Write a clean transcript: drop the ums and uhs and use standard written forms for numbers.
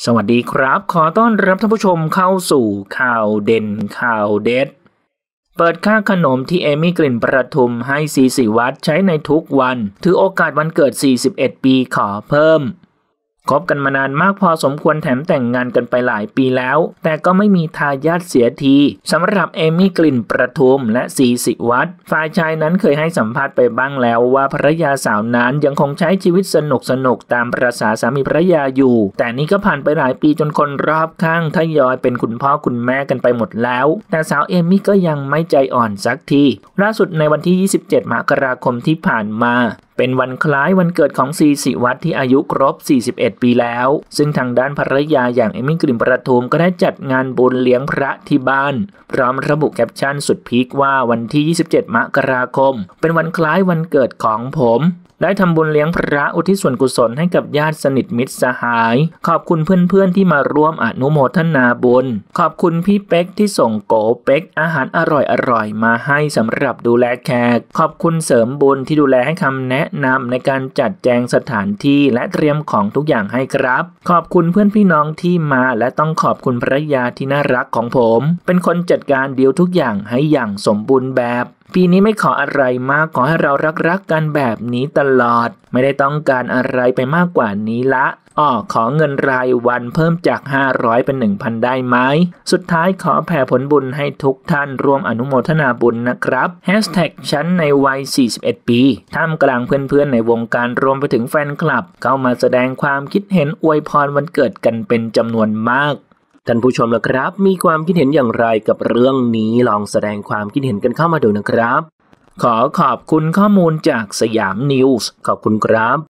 สวัสดีครับขอต้อนรับท่านผู้ชมเข้าสู่ข่าวเด่นข่าวเด็ดเปิดค่าขนมที่เอมี่กลิ่นประทุมให้ซีศิวัตรใช้ในทุกวันถือโอกาสวันเกิด41ปีขอเพิ่มคบกันมานานมากพอสมควรแถมแต่งงานกันไปหลายปีแล้วแต่ก็ไม่มีทายาทเสียทีสำหรับเอมี่กลิ่นประทุมและซีศิวัตรฝ่ายชายนั้นเคยให้สัมภาษณ์ไปบ้างแล้วว่าภรรยาสาวนั้นยังคงใช้ชีวิตสนุกตามประสาสามีภรรยาอยู่แต่นี่ก็ผ่านไปหลายปีจนคนรอบข้างทยอยเป็นคุณพ่อคุณแม่กันไปหมดแล้วแต่สาวเอมี่ก็ยังไม่ใจอ่อนสักทีล่าสุดในวันที่27 มกราคมที่ผ่านมาเป็นวันคล้ายวันเกิดของซีศิวัตรที่อายุครบ41ปีแล้วซึ่งทางด้านภรรยาอย่างเอมี่กลิ่นประทุมก็ได้จัดงานบุญเลี้ยงพระที่บ้านพร้อมระบุแคปชั่นสุดพีคว่าวันที่27 มกราคมเป็นวันคล้ายวันเกิดของผมได้ทำบุญเลี้ยงพระอุทิศส่วนกุศลให้กับญาติสนิทมิตรสหายขอบคุณเพื่อนๆที่มาร่วมอนุโมทนาบุญขอบคุณพี่เป๊กที่ส่งโกเป๊กอาหารอร่อยมาให้สำหรับดูแลแขกขอบคุณเสริมบุญที่ดูแลให้คำแนะนำในการจัดแจงสถานที่และเตรียมของทุกอย่างให้ครับขอบคุณเพื่อนพี่น้องที่มาและต้องขอบคุณภรรยาที่น่ารักของผมเป็นคนจัดการดีลทุกอย่างให้อย่างสมบูรณ์แบบปีนี้ไม่ขออะไรมากขอให้เรารักกันแบบนี้ตลอดไม่ได้ต้องการอะไรไปมากกว่านี้ละขอเงินรายวันเพิ่มจาก500เป็น 1,000 ได้ไหมสุดท้ายขอแผ่ผลบุญให้ทุกท่านร่วมอนุโมทนาบุญนะครับฉันในวัย41ปีท่ามกลางเพื่อนๆในวงการรวมไปถึงแฟนคลับเข้ามาแสดงความคิดเห็นอวยพรวันเกิดกันเป็นจำนวนมากท่านผู้ชมล่ะครับมีความคิดเห็นอย่างไรกับเรื่องนี้ลองแสดงความคิดเห็นกันเข้ามาดูนะครับขอบคุณข้อมูลจากสยามนิวส์ขอบคุณครับ